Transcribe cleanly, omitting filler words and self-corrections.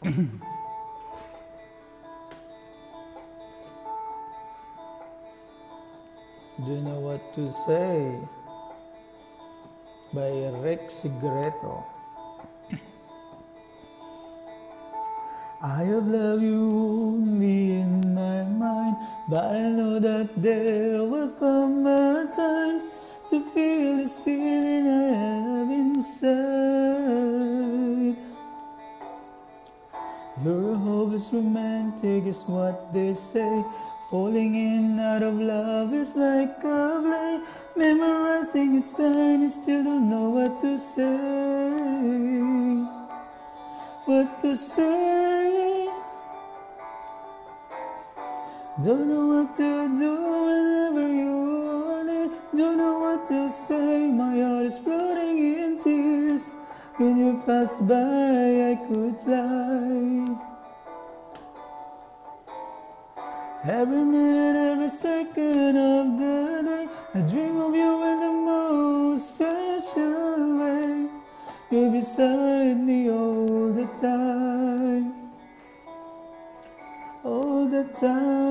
Don't know what to say by Ric Segreto. I have loved you only in my mind, but I know that there will come a time to feel this feeling I have inside. You're a hopeless romantic is what they say. Falling in out of love is like a blade, memorizing its line and still don't know what to say. What to say? Don't know what to do whenever you want it. Don't know what to say. My heart is floating in tears. When you pass by, I could fly. Every minute, every second of the day, I dream of you in the most special way. You're beside me all the time, all the time.